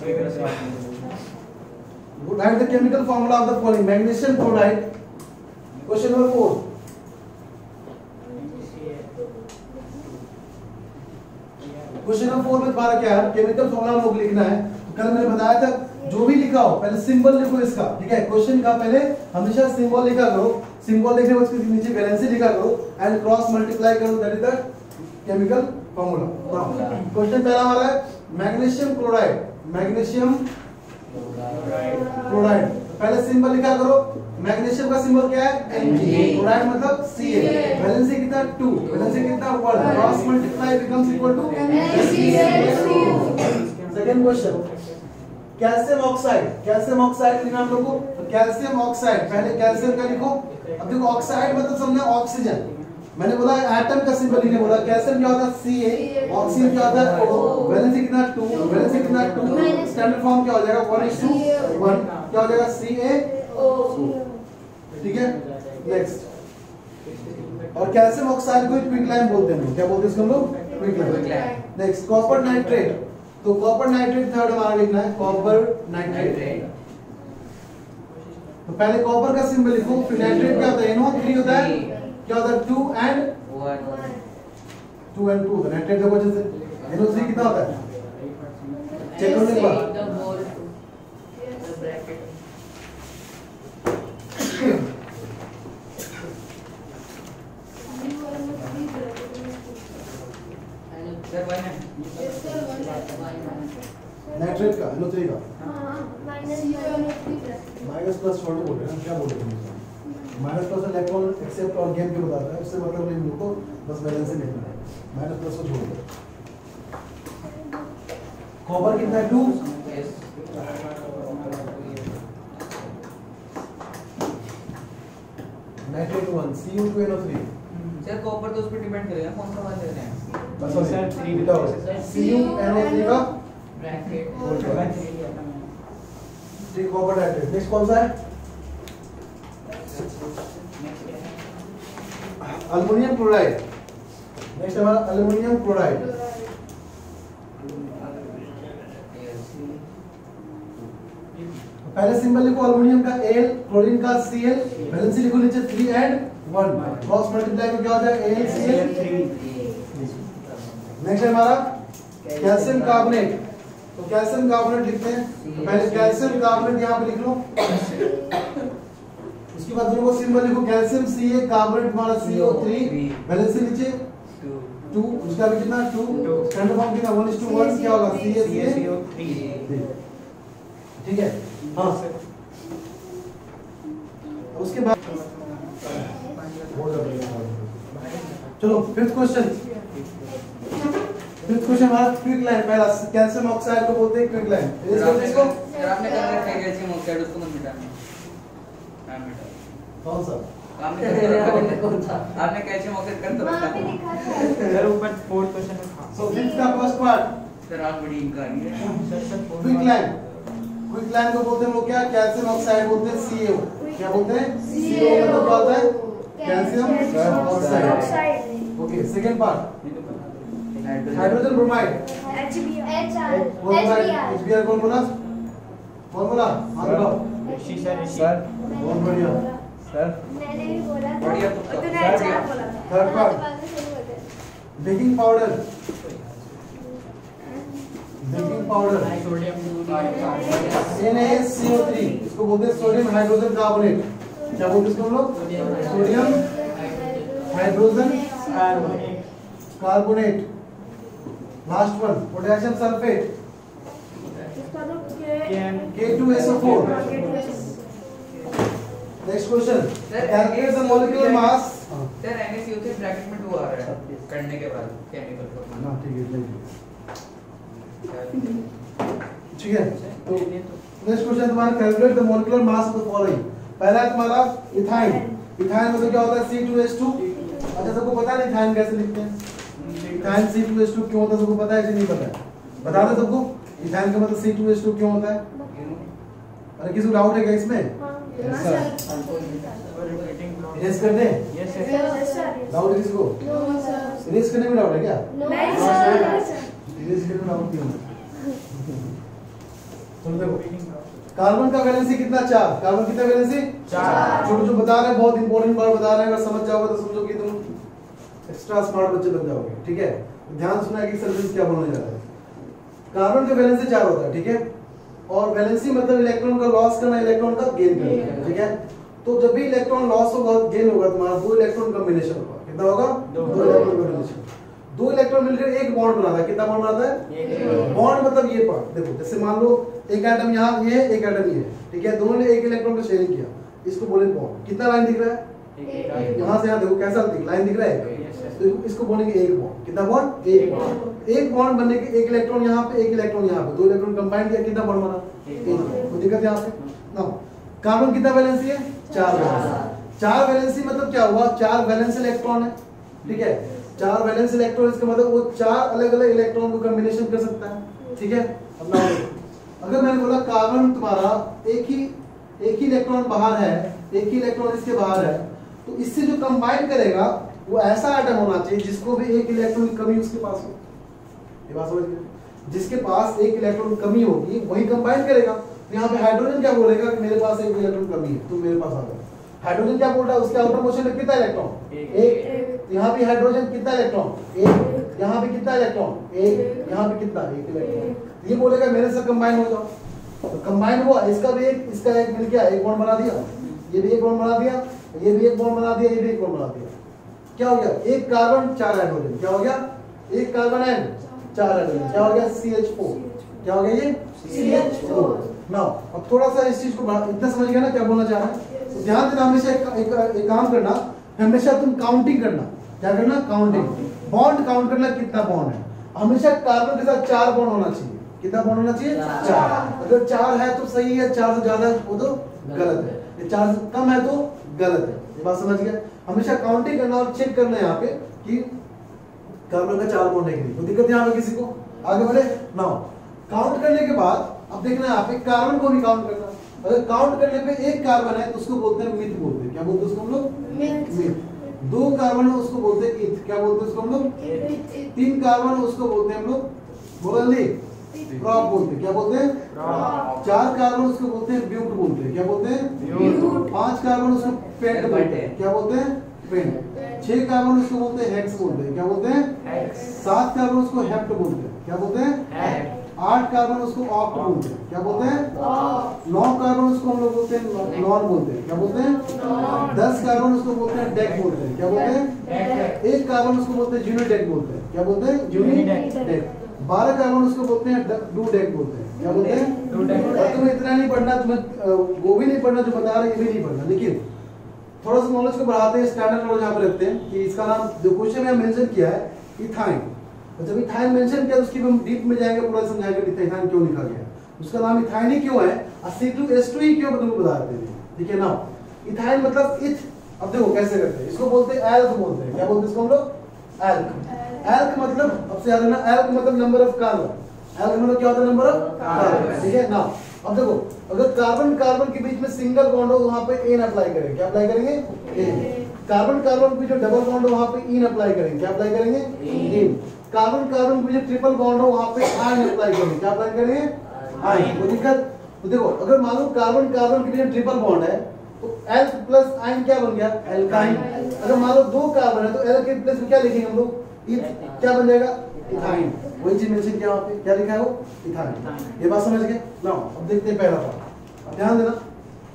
[SPEAKER 1] write the chemical formula of the following magnesium chloride question number four question number four में तुम्हारा क्या है केमिकल फॉर्मूला लोग लिखना है तो कल मैंने बताया था जो भी लिखा हो पहले सिंबल लिखो इसका ठीक है क्वेश्चन का पहले हमेशा सिंबल लिखा करो सिंबल लिखने के बाद उसके नीचे वैलेंसी लिखा करो एंड क्रॉस मल्टीप्लाई करो that is the chemical formula question पहला हमारा है मैग्नीशियम क्लोराइड मैग्नीशियम क्लोराइड पहले सिंबल लिखा करो मैग्नीशियम का सिंबल क्या है Mg क्लोराइड मतलब Ca वैलेंसी कितना टू वैलेंसी कितना one cross multiply becomes equal to second question calcium oxide calcium oxide लिखना हम लोग को तो कैल्शियम ऑक्साइड पहले कैल्शियम का लिखो अब देखो ऑक्साइड मतलब समझना ऑक्सीजन मैंने बोला एटम का सिंबल लिखने बोला कैल्शियम क्या होता है Ca ऑक्सीजन क्या होता है O वैलेंसी कितना टू वैलेंसी कितना टू स्टैंडर्ड फॉर्म क्या हो जाएगा वन इस टू वन क्या हो जाएगा CaO ठीक है नेक्स्ट और कैल्शियम ऑक्साइड को क्विक लाइम बोलते हैं क्या बोलते हैं इसको हम लोग quick lime next copper nitrate तो कॉपर नाइट्रेट थर्ड हमारा लिखना है कॉपर नाइट्रेट तो पहले कॉपर का सिंबल लिखो फिर नाइट्रेट क्या होता है एन ओ थ्री होता है क्या होता है two and two and two nitrate देखो जैसे एन ओ थ्री कितना होता है चेक करने के बाद नाइट्रेट का एन ओ थ्री का माइनस प्लस छोड़ बोल रहे हैं क्या बोल रहे हैं माइनस प्लस इलेक्ट्रॉन एक्सेप्ट और गेन क्यों बताता है उससे मतलब नहीं मुझको बस बैलेंस ही देखना है माइनस प्लस को छोड़ दो कॉपर कितना है two nitrate one C U two N O three
[SPEAKER 3] sir copper तो उस पर डिपेंड करेगा कौन सा वाला लेना है
[SPEAKER 1] बस सर थ्री बेटा हो C U N O three का
[SPEAKER 3] bracket
[SPEAKER 1] three copper nitrate next कौन सा है अल्युमिनियम क्लोराइड नेक्स्ट हमारा अल्युमिनियम क्लोराइड पहले सिंबल लिखो अल्युमिनियम का Al क्लोरीन का Cl वैलेंसी लिखो नीचे three and one cross multiply को क्या हो जाएगा AlCl नेक्स्ट है हमारा कैल्शियम कार्बोनेट तो कैल्शियम कार्बोनेट लिखते हैं तो पहले कैल्शियम कार्बोनेट यहां पे लिख लो उसके बाद दोनों को सिंबल लिखो कैल्शियम Ca कार्बोनेट हमारा C O थ्री वैलेंसी नीचे टू उसका भी कितना टू स्टैंडर्ड फॉर्म कितना वन इस टू वन क्या होगा CaCO ठीक है हाँ उसके बाद चलो फिफ्थ क्वेश्चन फिफ्थ क्वेश्चन हमारा क्विक लाइन पहला कैल्शियम ऑक्साइड को बोलते हैं क्विक लाइन इसको इसको
[SPEAKER 3] सर आपने कर रखा है कैल्शियम ऑक्साइड उसको मत मिटाना हां बेटा
[SPEAKER 1] कौन सा
[SPEAKER 3] आपने कौन सा आपने कैल्शियम ऑक्साइड कर तो रखा
[SPEAKER 2] वहाँ पे लिखा था
[SPEAKER 5] सर ऊपर फोर्थ क्वेश्चन में था
[SPEAKER 1] सो फिफ्थ का फर्स्ट पार्ट
[SPEAKER 3] सर आप बड़ी इंकारी है
[SPEAKER 1] क्विक लाइन क्विक लाइन को बोलते हैं लोग क्या कैल्शियम ऑक्साइड बोलते हैं CaO क्या बोलते हैं CaO मतलब क्या होता है calcium oxide okay second part hydrogen bromide
[SPEAKER 2] H B R
[SPEAKER 1] HBr कौन बोला कौन बोला हाँ बताओ
[SPEAKER 5] ऋषि सर ऋषि
[SPEAKER 2] सर
[SPEAKER 1] बहुत बढ़िया
[SPEAKER 5] सर
[SPEAKER 2] मैंने भी बोला था
[SPEAKER 3] बढ़िया तो
[SPEAKER 2] और तूने
[SPEAKER 5] सर,
[SPEAKER 2] H R बोला था
[SPEAKER 1] third part baking powder baking powder
[SPEAKER 5] sodium
[SPEAKER 1] N A S C O three इसको बोलते हैं सोडियम हाइड्रोजन कार्बोनेट क्या बोलते हैं इसको हम लोग sodium hydrogen carbonate last one potassium sulphate K two S O four next question calculate the molecular mass
[SPEAKER 3] sir NaCO three bracket में टू आ रहा है करने के बाद केमिकल
[SPEAKER 1] ना ठीक है ठीक है तो नेक्स्ट क्वेश्चन तुम्हारा calculate the molecular mass of the following पहला है तुम्हारा इथाइन इथाइन मतलब क्या होता है सी टू एच टू। अच्छा सबको पता है इथाइन कैसे लिखते हैं? Ethyne C two H two क्यों होता है सबको पता है कि नहीं पता है? बता दो सबको इथाइन का मतलब सी टू एच टू क्यों होता है? अरे किसी को डाउट है क्या इसमें? इरेज कर दे?
[SPEAKER 5] Yes sir.
[SPEAKER 1] डाउट है किसी को? इरेज करने में डाउट है क्या?
[SPEAKER 2] नहीं सर।
[SPEAKER 1] इरेज करने में डाउट क्यों है? चलो देखो कार्बन का वैलेंसी कितना? चार। कार्बन कितना वैलेंसी?
[SPEAKER 5] चार।
[SPEAKER 1] जो जो बता रहे हैं बहुत इंपॉर्टेंट बात बता रहे हैं, अगर समझ जाओगे तो समझो कि तुम एक्स्ट्रा स्मार्ट बच्चे बन जाओगे। ठीक है, ध्यान सुना कि सर्विस क्या बोलने जा रहा है। कार्बन का वैलेंसी चार होता है, ठीक है, और वैलेंसी मतलब इलेक्ट्रॉन का लॉस करना, इलेक्ट्रॉन का गेन करना, ठीक है। तो जब भी इलेक्ट्रॉन लॉस होगा गेन होगा तुम्हारा दो इलेक्ट्रॉन कॉम्बिनेशन होगा। कितना होगा? दो इलेक्ट्रॉन कॉम्बिनेशन। दो इलेक्ट्रॉन मिलकर एक बॉन्ड बनाता है। कितना बॉन्ड बनाता है? बॉन्ड मतलब ये पार्ट देखो, जैसे मान लो एक एटम यहाँ ये है, एक एटम ये है, ठीक है, दोनों ने एक इलेक्ट्रॉन का शेयरिंग किया, इसको बोले बॉन्ड। कितना लाइन दिख रहा है? यहाँ से यहाँ देखो कैसा दिख लाइन दिख रहा है, तो इसको बोलेंगे एक बॉन्ड। कितना बॉन्ड? एक बॉन्ड। एक बॉन्ड बनने के एक इलेक्ट्रॉन यहाँ पे, एक इलेक्ट्रॉन यहाँ पे, दो इलेक्ट्रॉन कंबाइन किया, कितना बॉन्ड बना? एक। कोई दिक्कत यहाँ पे ना? कार्बन कितना वैलेंसी है? चार वैलेंसी। चार वैलेंसी मतलब क्या हुआ? चार वैलेंस इलेक्ट्रॉन है, ठीक है, चार वैलेंस इलेक्ट्रॉन, इसका मतलब वो चार अलग अलग इलेक्ट्रॉन को कॉम्बिनेशन कर सकता है, ठीक है। अब ना अगर मैंने बोला कार्बन तुम्हारा एक ही एक ही इलेक्ट्रॉन बाहर है, एक ही इलेक्ट्रॉन इसके बाहर है, तो इससे जो कंबाइन करेगा वो ऐसा एटम होना चाहिए जिसको भी एक इलेक्ट्रॉन की कमी उसके पास हो। ये बात समझ गए? जिसके पास एक इलेक्ट्रॉन की कमी होगी वही कंबाइन करेगा। तो यहाँ पे हाइड्रोजन क्या बोलेगा कि मेरे पास एक इलेक्ट्रॉन कमी है, तुम मेरे पास आ जाओ। हाइड्रोजन क्या बोल रहा है? उसके आउटर मोशन में कितना इलेक्ट्रॉन? एक। यहाँ पे हाइड्रोजन कितना इलेक्ट्रॉन? एक। यहाँ पे कितना इलेक्ट्रॉन? एक। यहाँ पे कितना? एक इलेक्ट्रॉन। ये बोलेगा मेरे से कंबाइन हो जाओ, तो कंबाइन हुआ, इसका भी एक इसका एक मिल गया, एक बॉन्ड बना दिया, ये भी एक बॉन्ड बना दिया, ये भी एक बॉन्ड बना दिया, ये भी एक बॉन्ड बना दिया। क्या हो गया? एक कार्बन चार हाइड्रोजन। क्या हो गया? एक कार्बन एंड चार हाइड्रोजन। क्या हो गया? C H four. क्या हो गया? ये सी एच फोर। नाउ अब थोड़ा सा इस चीज को इतना समझ गया ना क्या बोलना चाह रहा है? तो ध्यान देना, हमेशा एक, एक, एक काम करना, हमेशा तुम काउंटिंग करना। क्या करना? काउंटिंग। बॉन्ड काउंट करना कितना बॉन्ड है। हमेशा कार्बन के साथ चार बॉन्ड होना चाहिए। कितना बॉन्ड होना चाहिए? चार। अगर चार है तो सही है, चार से ज्यादा है वो तो गलत है, चार से कम है तो गलत है। ये बात समझ गया? हमेशा काउंटिंग करना और चेक करना यहाँ पे कि कार्बन का चार बॉन्ड है कि नहीं। तो दिक्कत यहाँ पे किसी को? आगे बढ़े ना। काउंट करने के बाद अब देखना यहाँ पे कार्बन को भी काउंट करना। अगर काउंट करने पे एक कार्बन है तो उसको बोलते हैं मिथ बोलते हैं। क्या बोलते हैं उसको हम लोग? मिथ। दो कार्बन है उसको बोलते हैं इथ। क्या बोलते हैं उसको हम लोग? तीन कार्बन है उसको बोलते हैं हम लोग, बोल दी, प्रॉप बोलते हैं। क्या बोलते हैं? चार कार्बन उसको बोलते हैं ब्यूट बोलते हैं। क्या बोलते हैं? पांच कार्बन उसको पेंट बोलते हैं। क्या बोलते हैं? पेंट। छह कार्बन उसको बोलते हैं हेक्स बोलते हैं। क्या बोलते हैं? सात कार्बन उसको हेप्ट बोलते हैं। क्या बोलते हैं? आठ कार्बन उसको ऑक्ट बोलते हैं। क्या बोलते हैं? नौ कार्बन उसको हम लोग बोलते हैं नॉन बोलते हैं। क्या बोलते हैं? दस कार्बन उसको बोलते हैं डेक बोलते हैं। क्या बोलते हैं? एक कार्बन उसको बोलते हैं यूनिडेक बोलते हैं। क्या बोलते हैं? यूनिडेक। बारह कार्बन उसको बोलते हैं डू डेक बोलते हैं। क्या बोलते हैं? डू डेक। और तुम्हें इतना नहीं पढ़ना, तुम्हें वो भी नहीं पढ़ना जो बता रहे ये भी नहीं पढ़ना, लेकिन थोड़ा सा नॉलेज को बढ़ाते हैं, स्टैंडर्ड नॉलेज यहाँ पे रखते हैं कि इसका नाम जो क्वेश्चन में मेंशन किया है इथाइन। तो जब इथाइन मेंशन किया तो उसकी हम डीप में जाएंगे, पूरा समझाएंगे कि इथाइन क्यों लिखा गया, उसका नाम इथाइन ही क्यों है, और सी टू एच टू ही क्यों तुमको बता देते हैं। ठीक है ना? इथाइन मतलब इथ। अब देखो कैसे करते हैं, इसको बोलते हैं एल्क बोलते हैं। क्या बोलते हैं इसको हम लोग? एल्क। एल्क मतलब अब से याद रखना, एल्क मतलब नंबर ऑफ कार्बन। एल्क मतलब क्या होता है? Number of carbon. ठीक है ना? अब देखो अगर कार्बन कार्बन के बीच में सिंगल बॉन्ड हो वहां पे एन अप्लाई करेंगे। क्या अप्लाई करेंगे? एन। कार्बन कार्बन के जो डबल बॉन्ड हो वहां पे इन अप्लाई करेंगे। क्या अप्लाई करेंगे? इन। कार्बन कार्बन के जो ट्रिपल बॉन्ड हो वहां पे आयन अप्लाई करेंगे। क्या अप्लाई करेंगे? आयन। कोई दिक्कत? तो देखो अगर मान लो कार्बन कार्बन के बीच में ट्रिपल बॉन्ड है तो एल्क प्लस आयन क्या बन गया? एल्काइन। अगर मान लो दो कार्बन है तो एल्क के प्लस में क्या लिखेंगे हम लोग? इथ। क्या बन जाएगा? इथाइन। वही चीज मेंशन किया वहां पे, क्या लिखा है वो? इथाइन। ये बात समझ गए ना? अब देखते हैं पहला पार्ट। अब ध्यान देना,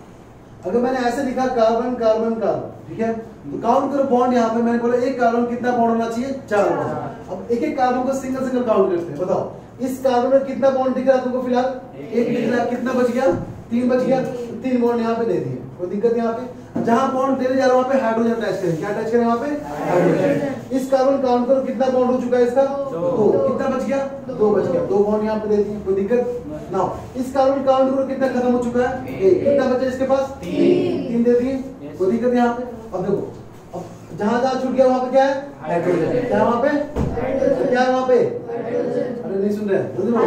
[SPEAKER 1] अगर मैंने ऐसे लिखा कार्बन कार्बन कार्बन, ठीक है, तो काउंट करो बॉन्ड। यहाँ पे मैंने बोला एक कार्बन कितना बॉन्ड होना चाहिए? चार बॉन्ड। अब एक एक कार्बन को सिंगल सिंगल काउंट करते हैं। बताओ इस कार्बन में कितना बॉन्ड दिख रहा है तुमको? फिलहाल एक दिख रहा है। कितना बच गया? तीन बच गया। तीन बॉन्ड यहाँ पे दे दिए। कोई दिक्कत यहाँ पे? जहां बॉन्ड देने जा रहा है वहां पे हाइड्रोजन अटैच करें। क्या अटैच करें वहां पे? हाइड्रोजन। इस कार्बन काउंट करो कितना बॉन्ड हो चुका है इसका? दो। कितना बच गया? दो बच गया। दो बॉन्ड यहाँ पे दे दिए। कोई दिक्कत? ना। इस कार्बन काउंट करो कितना खत्म हो चुका है? एक। कितना बचा इसके पास? तीन। तीन दे दिए। कोई दिक्कत यहाँ पे? अब देखो, अब जहां जहां छूट गया वहां पे क्या है? हाइड्रोजन। क्या वहां पे? क्या है वहां पे? अरे नहीं सुन रहे हैं, जल्दी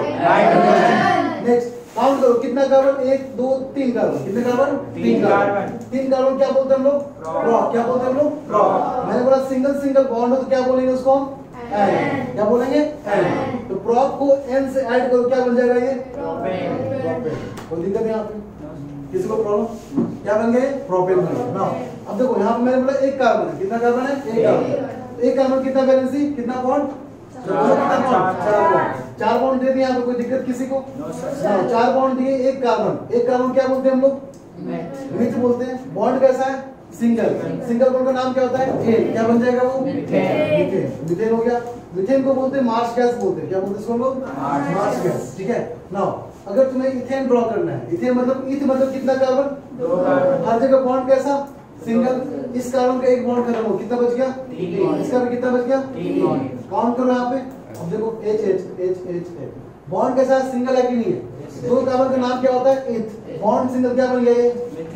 [SPEAKER 1] बोलो। नेक्स्ट काउंट करो, कितना कार्बन? एक दो तीन कार्बन। कितने कार्बन? तीन कार्बन। तीन कार्बन क्या बोलते हैं हम लोग? प्रॉप। क्या बोलते हैं हम लोग? प्रॉप। मैंने बोला सिंगल सिंगल बॉन्ड हो तो क्या बोलेंगे उसको? एन। क्या बोलेंगे? एन। तो प्रॉप को एन से ऐड करो, क्या बन जाएगा ये? प्रोपेन। कोई दिक्कत है यहाँ पे? किसी को प्रॉब्लम? क्या बन गए? प्रोपेन बन गए ना। अब देखो यहाँ पे मैंने बोला एक कार्बन है, कितना कार्बन है? एक कार्बन। एक कार्बन कितना वैलेंसी? कितना बॉन्ड? कितना बॉन्ड? चार बॉन्ड। चार बॉन्ड दे दिए यहाँ पे, कोई दिक्कत किसी को? ना। चार बॉन्ड दिए, एक कार्बन। एक कार्बन क्या बोलते हैं हम लोग? मिथ बोलते हैं। बॉन्ड कैसा है? सिंगल। सिंगल बॉन्ड का नाम क्या होता है? एन। क्या बन जाएगा वो? मीथेन। मीथेन हो गया। मीथेन को बोलते हैं मार्श गैस बोलते हैं। क्या बोलते हैं इसको हम लोग? Marsh gas. ठीक है। नाउ अगर तुम्हें इथेन ड्रॉ करना है, इथेन मतलब इथ मतलब कितना कार्बन? दो कार्बन। हर जगह बॉन्ड कैसा? सिंगल। इस कार्बन का एक बॉन्ड खत्म हो, कितना बच गया? तीन। इसका भी कितना बच गया? तीन। काउंट करो यहाँ पे। अब देखो H H H H H bond कैसा है? सिंगल है कि नहीं है? दो कार्बन का नाम क्या होता है? इथ। बॉन्ड सिंगल क्या बन गया ये?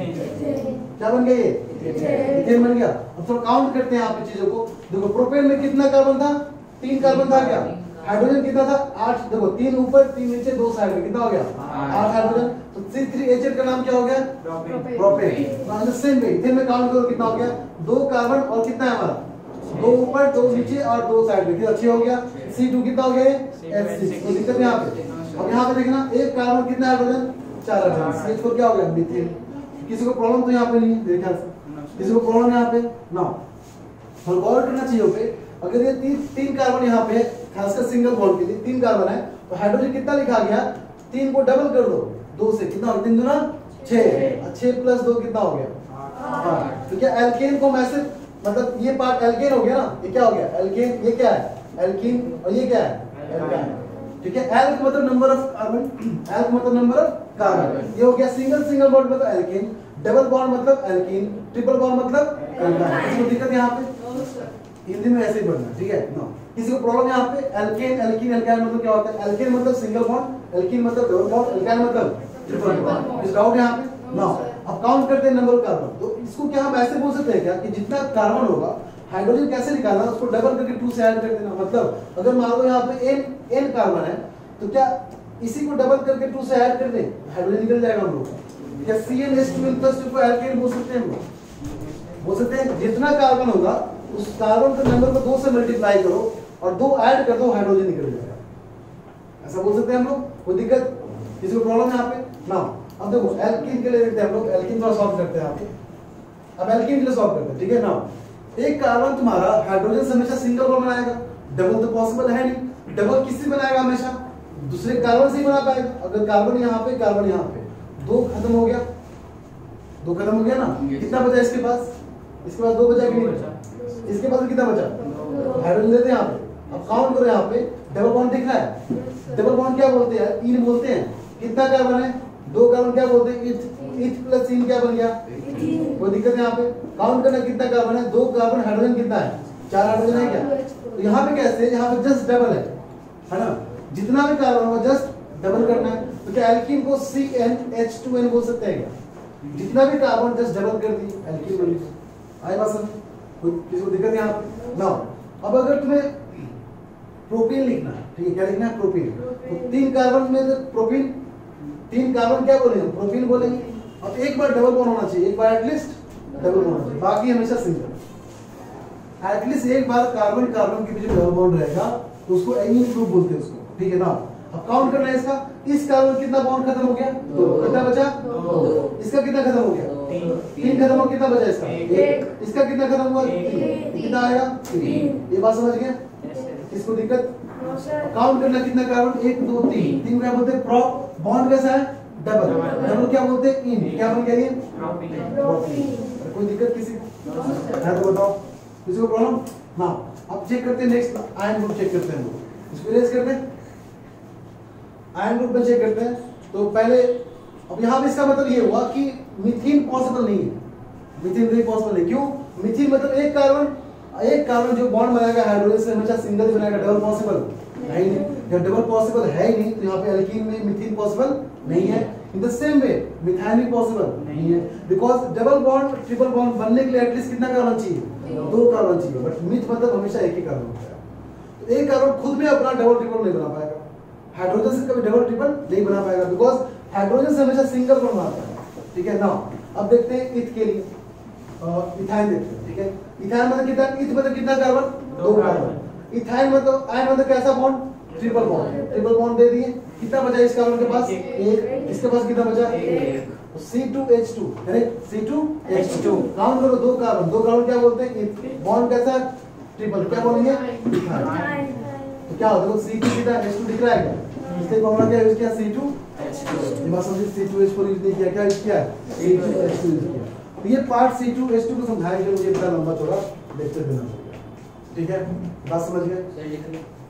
[SPEAKER 1] क्या बन गया ये? इथेन बन गया। अब थोड़ा काउंट करते हैं यहाँ पे चीजों को। देखो प्रोपेन में कितना कार्बन था? तीन कार्बन था क्या? हाइड्रोजन कितना था? आठ। देखो तीन ऊपर तीन नीचे दो साइड में, कितना हो गया? आठ हाइड्रोजन। तो सी थ्री एच एट का नाम क्या हो गया? प्रोपेन। सेम वे इथेन में काउंट करो, कितना हो गया? दो कार्बन और कितना है हमारा? दो ऊपर दो नीचे और दो साइड में, कितना अच्छे हो गया? सी टू कितना हो गया? H six. कोई दिक्कत यहाँ पे? अब यहाँ पे देखना, एक कार्बन कितना हाइड्रोजन? चार हाइड्रोजन। सी एच फोर क्या हो गया? मीथेन। किसी को प्रॉब्लम तो यहाँ पे नहीं है मेरे ख्याल से? किसी को प्रॉब्लम यहाँ पे ना? और गौर करना चाहिए पे, अगर ये तीन तीन कार्बन यहाँ पे खासकर सिंगल बॉन्ड के लिए तीन कार्बन है तो हाइड्रोजन कितना लिखा गया? तीन को डबल कर दो, दो से कितना हो गया? तीन दुना छह। छह प्लस दो कितना हो गया? आठ। तो क्या एल्केन को मैसेज मतलब ये पार्ट एल्केन हो गया ना? ये क्या हो गया? एल्केन। ये क्या है? एल्कीन। और ये क्या है? एल्काइन। ठीक है। एल का मतलब नंबर ऑफ कार्बन, एल का मतलब नंबर ऑफ कार्बन। ये हो गया सिंगल सिंगल बॉन्ड मतलब एल्केन, डबल बॉन्ड मतलब एल्कीन, ट्रिपल बॉन्ड मतलब एल्काइन। किसी को दिक्कत यहाँ पे? हिंदी में ऐसे ही पढ़ना, ठीक है ना? किसी को प्रॉब्लम यहाँ पे? एल्केन एल्कीन एल्काइन मतलब क्या होता है? एल्केन मतलब सिंगल बॉन्ड, एल्कीन मतलब डबल बॉन्ड, एल्काइन मतलब ट्रिपल बॉन्ड। इस डाउट यहाँ पे ना? अब काउंट करते हैं नंबर ऑफ कार्बन। तो इसको क्या हम ऐसे बोल सकते हैं क्या कि जितना कार्बन होगा हाइड्रोजन कैसे निकालना, उसको डबल करके टू से ऐड कर देना। मतलब अगर मान लो यहाँ पे n n कार्बन है तो क्या इसी को डबल करके टू से ऐड कर दें, हाइड्रोजन निकल जाएगा हम लोग। क्या C N H two plus two को एल्केन बोल सकते हैं हम लोग? बोल सकते हैं। जितना कार्बन होगा उस कार्बन के नंबर को दो से मल्टीप्लाई करो और दो ऐड कर दो, हाइड्रोजन निकल जाएगा। ऐसा बोल सकते हैं हम लोग? कोई दिक्कत? किसी को प्रॉब्लम यहाँ पे ना? अब देखो एल्कीन के लिए देखते हैं हम लोग। एल्कीन थोड़ा सॉल्व करते हैं यहाँ पे। अब एल्कीन के लिए सॉल्व करते हैं, ठीक है ना? एक कार्बन तुम्हारा हाइड्रोजन से हमेशा सिंगल बॉन्ड बनाएगा, डबल तो पॉसिबल है नहीं। डबल किससे बनाएगा? हमेशा दूसरे कार्बन से ही बना पाएगा। अगर कार्बन यहाँ पे कार्बन यहाँ पे, दो खत्म हो गया, दो खत्म हो गया ना? कितना बचा इसके पास? इसके पास दो बचा कि नहीं बचा? इसके पास कितना बचा? हाइड्रोजन देते हैं यहाँ पे। अब काउंट करो यहाँ पे, डबल बॉन्ड दिख रहा है? डबल बॉन्ड क्या बोलते हैं? इन बोलते हैं। कितना कार्बन है? दो कार्बन क्या बोलते हैं? इथ। इथ प्लस इन क्या बन गया? कोई दिक्कत है यहाँ पे? काउंट करना कितना कार्बन है? दो कार्बन, हाइड्रोजन कितना है? चार हाइड्रोजन है क्या? तो यहाँ पे कैसे? यहाँ पे जस्ट डबल है, है ना? जितना भी कार्बन होगा जस्ट डबल करना है। तो क्या एल्कीन को C N H two N बोल सकते हैं क्या? जितना भी कार्बन जस्ट डबल कर दी, एल्कीन बन गई। आई बात समझ? कोई किसी को दिक्कत है यहाँ पे ना? अब अगर तुम्हें प्रोपीन लिखना है, ठीक है? क्या लिखना है? प्रोपीन। तो तीन कार्बन में प्रोपीन, तीन कार्बन क्या बोलेंगे? प्रोपीन बोलेंगे। अब एक बार डबल बॉन्ड होना चाहिए, एक बार एटलीस्ट डबल बॉन्ड होना चाहिए, बाकी हमेशा सिंगल। एटलीस्ट एक बार कार्बन कार्बन के बीच में डबल बॉन्ड रहेगा तो उसको एमीन ग्रुप बोलते हैं उसको, ठीक है ना? अब काउंट करना है इसका। इस कार्बन कितना बॉन्ड खत्म हो गया? दो। कितना बचा? दो। इसका कितना खत्म हो गया? तीन। तीन खत्म हो, कितना बचा इसका? एक। इसका कितना खत्म हुआ? तीन। कितना आएगा? तीन। ये बात समझ गए? इसको दिक्कत? काउंट करना कितना कार्बन? एक दो तीन। तीन क्या बोलते हैं? प्रॉप। बॉन्ड कैसा है? डबल। डबल क्या बोलते हैं? इन। क्या बन गया ये? प्रोपीन। कोई दिक्कत किसी को है तो बताओ? किसी को प्रॉब्लम? हाँ। अब चेक करते हैं नेक्स्ट आयन ग्रुप चेक करते हैं। इसको इरेज करते हैं। आयन ग्रुप में चेक करते हैं। तो पहले अब यहाँ पे इसका मतलब ये हुआ कि मीथेन पॉसिबल नहीं है। मीथेन नहीं पॉसिबल है। क्यों? मीथेन मतलब एक कार्बन, एक कार्बन जो बॉन्ड बनाएगा हाइड्रोजन से हमेशा सिंगल ही बनाएगा, डबल पॉसिबल है ही नहीं। जब डबल पॉसिबल है ही नहीं तो यहाँ पे एल्कीन में मीथेन पॉसिबल नहीं है। In the same way methyl भी पॉसिबल नहीं है, because double bond triple bond बनने के लिए एटलीस्ट कितना कार्बन चाहिए? दो कार्बन चाहिए, बट मिथ मतलब हमेशा एक ही कार्बन होता है। तो एक कार्बन खुद में अपना डबल ट्रिपल नहीं बना पाएगा, हाइड्रोजन से कभी डबल ट्रिपल नहीं बना पाएगा, बिकॉज हाइड्रोजन से हमेशा सिंगल बॉन्ड बनता है। ठीक है ना, अब देखते हैं इथ के लिए, इथाइन देखते हैं। ठीक है, इथाइन मतलब कितना, इथ मतलब कितना कार्बन? दो कार्बन। इथाइन मतलब आयन मतलब कैसा बॉन्ड? Triple bond. ट्रिपल बॉन्ड दे दिए, कितना बचा इस कार्बन के पास? एक। इसके पास कितना बचा? एक। सी टू एच टू, यानी C two H two count करो, दो कार्बन, दो कार्बन क्या बोलते हैं? बॉन्ड कैसा? ट्रिपल, क्या बोलेंगे? इथाइन। तो क्या होता है? सी टू कितना? एच टू दिख रहा है क्या? इसके फॉर्मूला क्या यूज किया? C two H two. ये मतलब C two H four use नहीं किया, क्या यूज किया? C two H two use किया। तो ये part C two H two को समझाएंगे, मुझे इतना लंबा चौड़ा लेक्चर देना पड़ेगा। ठीक है, बात समझ गए?